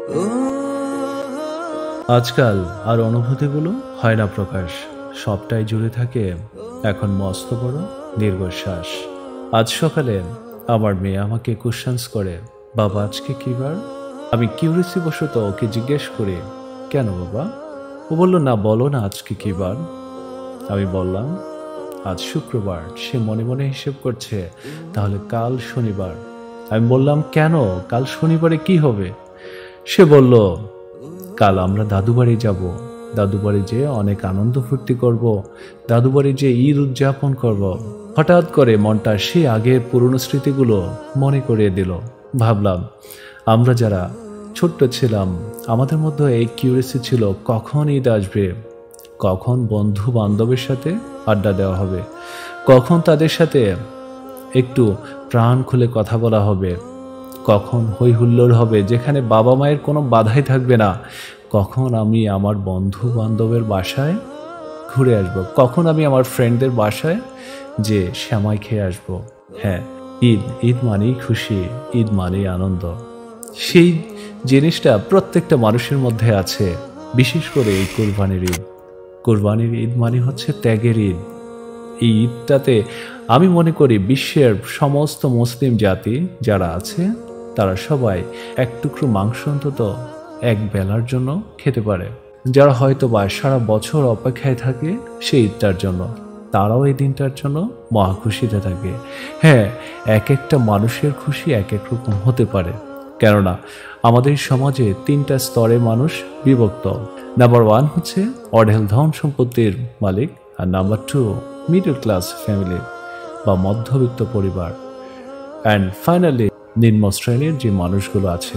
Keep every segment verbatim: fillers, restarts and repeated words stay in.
আজকাল আর অনুভূতিগুলো হয় না প্রকাশ, সবটাই জুড়ে থাকে এখন মস্ত বড় দীর্ঘশ্বাস। আজ সকালে আমার মেয়ে আমাকে কোশ্চেন্স করে, বাবা আজকে কি বার? আমি কিউরিসি বশত ওকে জিজ্ঞেস করি, কেন বাবা? ও বলল, না বলো না আজকে কি বার। আমি বললাম আজ শুক্রবার। সে মনে মনে হিসেব করছে, তাহলে কাল শনিবার। আমি বললাম কেন, কাল শনিবারে কি হবে? সে বলল, কাল আমরা দাদু বাড়ি যাব, দাদু বাড়ি যেয়ে অনেক আনন্দ ফুর্তি করব, দাদু বাড়ি যেয়ে ঈদ উদযাপন করব। হঠাৎ করে মনটা সে আগের পুরনো স্মৃতিগুলো মনে করিয়ে দিল। ভাবলাম আমরা যারা ছোট্ট ছিলাম আমাদের মধ্যে এই কিউরিসি ছিল, কখন ঈদ আসবে, কখন বন্ধু বান্ধবের সাথে আড্ডা দেওয়া হবে, কখন তাদের সাথে একটু প্রাণ খুলে কথা বলা হবে, কখন হই হুল্লোড় হবে যেখানে বাবা মায়ের কোনো বাধাই থাকবে না, কখন আমি আমার বন্ধু বান্ধবের বাসায় ঘুরে আসব, কখন আমি আমার ফ্রেন্ডদের বাসায় যে শ্যামাই খেয়ে আসব। হ্যাঁ, ঈদ ঈদ মানেই খুশি, ঈদ মানেই আনন্দ। সেই জিনিসটা প্রত্যেকটা মানুষের মধ্যে আছে, বিশেষ করে এই কুরবানির ঈদ। কুরবানির ঈদ মানে হচ্ছে ত্যাগের ঈদ। এই ঈদটাতে আমি মনে করি বিশ্বের সমস্ত মুসলিম জাতি যারা আছে তারা সবাই এক টুকরো মাংস অন্তত এক বেলার জন্য খেতে পারে। যারা হয়তো বা সারা বছর অপেক্ষায় থাকে সেই ঈদটার জন্য, তারাও এই দিনটার জন্য মহা খুশিতে থাকে। হ্যাঁ, এক একটা মানুষের খুশি এক এক রকম হতে পারে, কেননা আমাদের সমাজে তিনটা স্তরে মানুষ বিভক্ত। নাম্বার ওয়ান হচ্ছে অঢেল ধন সম্পত্তির মালিক, আর number two middle class family বা মধ্যবিত্ত পরিবার, অ্যান্ড ফাইনালি নিম্ন শ্রেণীর যে মানুষগুলো আছে।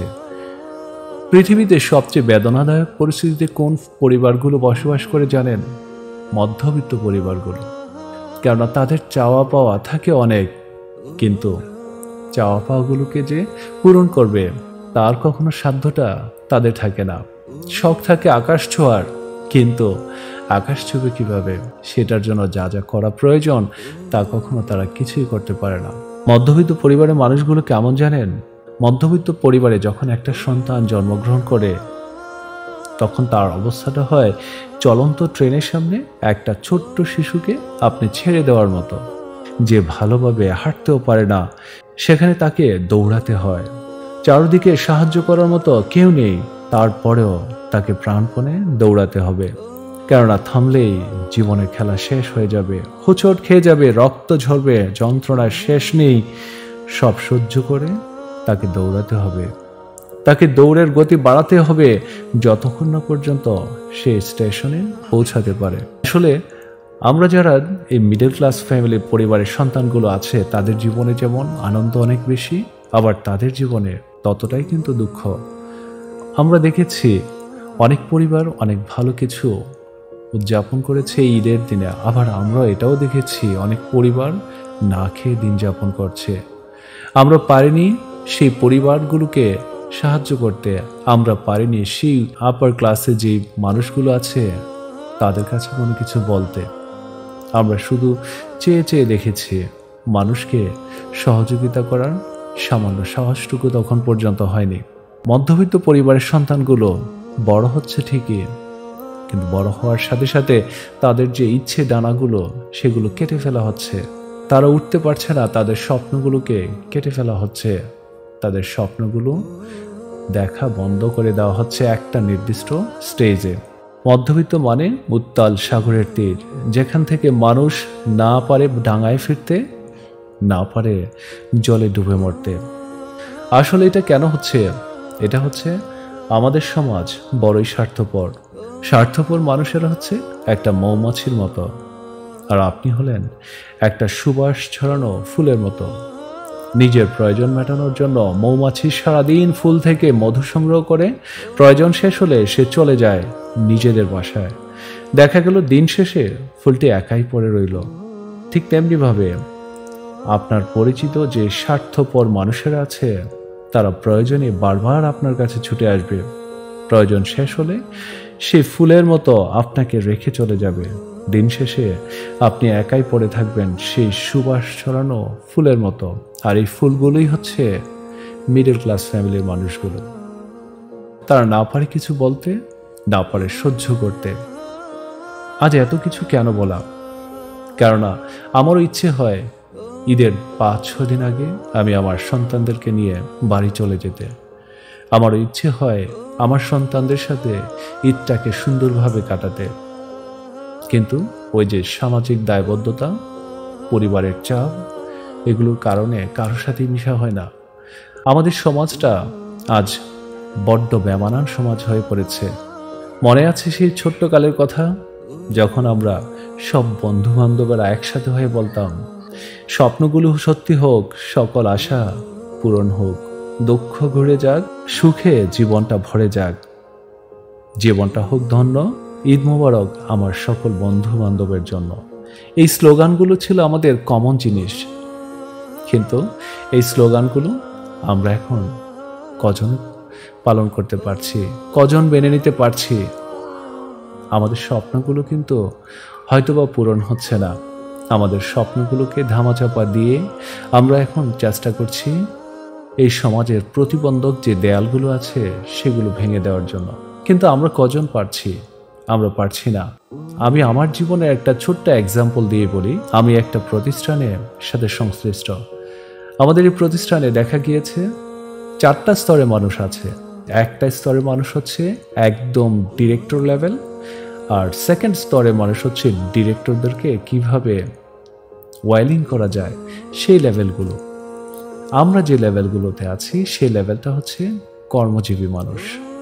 পৃথিবীতে সবচেয়ে বেদনাদায়ক পরিস্থিতিতে কোন পরিবারগুলো বসবাস করে জানেন? মধ্যবিত্ত পরিবারগুলো। কেননা তাদের চাওয়া পাওয়া থাকে অনেক, কিন্তু চাওয়া পাওয়াগুলোকে যে পূরণ করবে তার কখনো সাধ্যটা তাদের থাকে না। শখ থাকে আকাশ ছোঁয়ার, কিন্তু আকাশ ছুবে কিভাবে, সেটার জন্য যা যা করা প্রয়োজন তা কখনো তারা কিছুই করতে পারে না। মধ্যবিত্ত পরিবারের মানুষগুলো কেমন জানেন? মধ্যবিত্ত পরিবারে যখন একটা সন্তান জন্মগ্রহণ করে তখন তার অবস্থাটা হয় চলন্ত ট্রেনের সামনে একটা ছোট্ট শিশুকে আপনি ছেড়ে দেওয়ার মতো। যে ভালোভাবে হাঁটতেও পারে না সেখানে তাকে দৌড়াতে হয়। চারদিকে সাহায্য করার মতো কেউ নেই, তারপরেও তাকে প্রাণপণে দৌড়াতে হবে, কেননা থামলেই জীবনের খেলা শেষ হয়ে যাবে, হোঁচট খেয়ে যাবে, রক্ত ঝরবে, যন্ত্রণার শেষ নেই। সব সহ্য করে তাকে দৌড়াতে হবে, তাকে দৌড়ের গতি বাড়াতে হবে যতক্ষণ না পর্যন্ত সে স্টেশনে পৌঁছাতে পারে। আসলে আমরা যারা এই মিডল ক্লাস ফ্যামিলির পরিবারের সন্তানগুলো আছে তাদের জীবনে যেমন আনন্দ অনেক বেশি, আবার তাদের জীবনে ততটাই কিন্তু দুঃখ। আমরা দেখেছি অনেক পরিবার অনেক ভালো কিছু উদযাপন করেছে ঈদের দিনে, আবার আমরা এটাও দেখেছি অনেক পরিবার না খেয়ে দিন যাপন করছে। আমরা পারিনি সেই পরিবারগুলোকে সাহায্য করতে, আমরা পারিনি সেই আপার ক্লাসে যে মানুষগুলো আছে তাদের কাছে কোনো কিছু বলতে। আমরা শুধু চেয়ে চেয়ে দেখেছি, মানুষকে সহযোগিতা করার সামান্য সাহসটুকু তখন পর্যন্ত হয়নি। মধ্যবিত্ত পরিবারের সন্তানগুলো বড় হচ্ছে ঠিকই, কিন্তু বড় হওয়ার সাথে সাথে তাদের যে ইচ্ছে ডানাগুলো সেগুলো কেটে ফেলা হচ্ছে। তারা উঠতে পারছে না, তাদের স্বপ্নগুলোকে কেটে ফেলা হচ্ছে। তাদের স্বপ্নগুলো দেখা বন্ধ করে দেওয়া হচ্ছে একটা নির্দিষ্ট স্টেজে। মধ্যবিত্ত মানে উত্তাল সাগরের তীর, যেখান থেকে মানুষ না পারে ডাঙায় ফিরতে, না পারে জলে ডুবে মরতে। আসলে এটা কেন হচ্ছে? এটা হচ্ছে আমাদের সমাজ বড়ই স্বার্থপর। স্বার্থপর মানুষেরা হচ্ছে একটা মৌমাছির মতো, আর আপনি হলেন একটা সুবাস ছড়ানো ফুলের মতো। নিজের প্রয়োজন মেটানোর জন্য মৌমাছি সারাদিন ফুল থেকে মধু সংগ্রহ করে, প্রয়োজন শেষ হলে সে চলে যায় নিজেদের বাসায়। দেখা গেল দিন শেষে ফুলটি একাই পড়ে রইল। ঠিক তেমনিভাবে আপনার পরিচিত যে স্বার্থপর মানুষেরা আছে তারা প্রয়োজনে বারবার আপনার কাছে ছুটে আসবে, প্রয়োজন শেষ হলে সে ফুলের মতো আপনাকে রেখে চলে যাবে। দিন শেষে আপনি একাই পড়ে থাকবেন সেই সুবাস ছড়ানো ফুলের মতো। আর এই ফুলগুলোই হচ্ছে মিডল ক্লাস ফ্যামিলির মানুষগুলো। তারা না পারে কিছু বলতে, না পারে সহ্য করতে। আজ এত কিছু কেন বলা? কেননা আমারও ইচ্ছে হয় ঈদের পাঁচ ছ দিন আগে আমি আমার সন্তানদেরকে নিয়ে বাড়ি চলে যেতে। আমারও ইচ্ছে হয় আমার সন্তানদের সাথে ঈদটাকে সুন্দরভাবে কাটাতে। কিন্তু ওই যে সামাজিক দায়বদ্ধতা, পরিবারের চাপ, এগুলোর কারণে কারোর সাথেই মিশা হয় না। আমাদের সমাজটা আজ বড্ড বেমানান সমাজ হয়ে পড়েছে। মনে আছে সেই ছোট্টকালের কথা, যখন আমরা সব বন্ধু বান্ধবেরা একসাথে হয়ে বলতাম, স্বপ্নগুলো সত্যি হোক, সকল আশা পূরণ হোক, দুঃখ ঘুরে যাক, সুখে জীবনটা ভরে যাক, জীবনটা হোক ধন্য, ঈদ মোবারক আমার সকল বন্ধু বান্ধবের জন্য। এই স্লোগানগুলো ছিল আমাদের কমন জিনিস। কিন্তু এই স্লোগানগুলো আমরা এখন কজন পালন করতে পারছি, কজন মেনে নিতে পারছি? আমাদের স্বপ্নগুলো কিন্তু হয়তোবা পূরণ হচ্ছে না। আমাদের স্বপ্নগুলোকে ধামাচাপা দিয়ে আমরা এখন চেষ্টা করছি এই সমাজের প্রতিবন্ধক যে দেয়ালগুলো আছে সেগুলো ভেঙে দেওয়ার জন্য। কিন্তু আমরা কজন পারছি? আমরা পারছি না। আমি আমার জীবনের একটা ছোট্ট এক্সাম্পল দিয়ে বলি। আমি একটা প্রতিষ্ঠানের সাথে সংশ্লিষ্ট। আমাদের এই প্রতিষ্ঠানে দেখা গিয়েছে চারটা স্তরে মানুষ আছে। একটা স্তরে মানুষ হচ্ছে একদম ডিরেক্টর লেভেল, আর সেকেন্ড স্তরে মানুষ হচ্ছে ডিরেক্টরদেরকে কিভাবে ওয়াইলিং করা যায় সেই লেভেলগুলো। আমরা যে লেভেলগুলোতে আছি সেই লেভেলটা হচ্ছে কর্মজীবী মানুষ।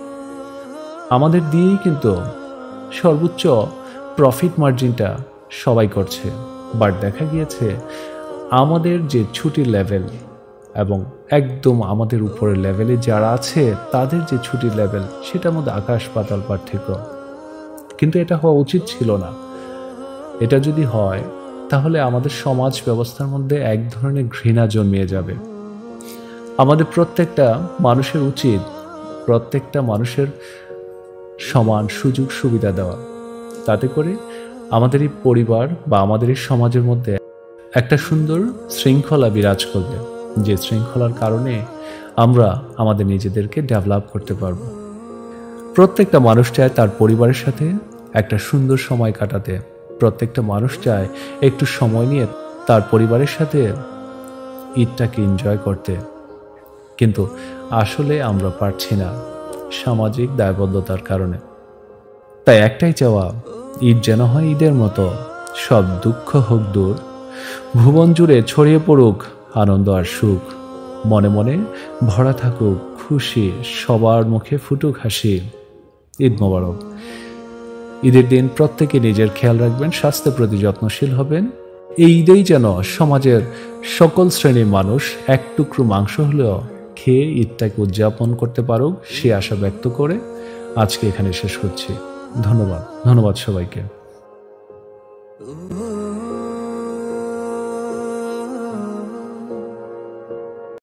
আমাদের দিয়েই কিন্তু সর্বোচ্চ প্রফিট মার্জিনটা সবাই করছে। বাট দেখা গিয়েছে আমাদের যে ছুটির লেভেল এবং একদম আমাদের উপরের লেভেলে যারা আছে তাদের যে ছুটির লেভেল, সেটার মধ্যে আকাশ পাতাল পার্থক্য। কিন্তু এটা হওয়া উচিত ছিল না। এটা যদি হয় তাহলে আমাদের সমাজ ব্যবস্থার মধ্যে এক ধরনের ঘৃণা জন্মিয়ে যাবে। আমাদের প্রত্যেকটা মানুষের উচিত প্রত্যেকটা মানুষের সমান সুযোগ সুবিধা দেওয়া। তাতে করে আমাদের এই পরিবার বা আমাদের এই সমাজের মধ্যে একটা সুন্দর শৃঙ্খলা বিরাজ করবে, যে শৃঙ্খলার কারণে আমরা আমাদের নিজেদেরকে ডেভেলপ করতে পারবো। প্রত্যেকটা মানুষ চায় তার পরিবারের সাথে একটা সুন্দর সময় কাটাতে। প্রত্যেকটা মানুষ চায় একটু সময় নিয়ে তার পরিবারের সাথে ঈদটাকে এনজয় করতে। কিন্তু আসলে আমরা পারছি না সামাজিক দায়বদ্ধতার কারণে। তাই একটাই চাওয়া, ঈদ যেন হয় ঈদের মতো, সব দুঃখ হোক দূর, ভুবন জুড়ে ছড়িয়ে পড়ুক আনন্দ আর সুখ, মনে মনে ভরা থাকুক খুশি, সবার মুখে ফুটুক হাসি। ঈদ মোবারক। ঈদের দিন প্রত্যেকে নিজের খেয়াল রাখবেন, স্বাস্থ্যের প্রতি যত্নশীল হবেন। এই ঈদেই যেন সমাজের সকল শ্রেণীর মানুষ এক টুকরো মাংস হলেও খেয়ে ঈদটাকে উদযাপন করতে পারুক, সে আশা ব্যক্ত করে আজকে এখানে শেষ করছি। ধন্যবাদ ধন্যবাদ সবাইকে।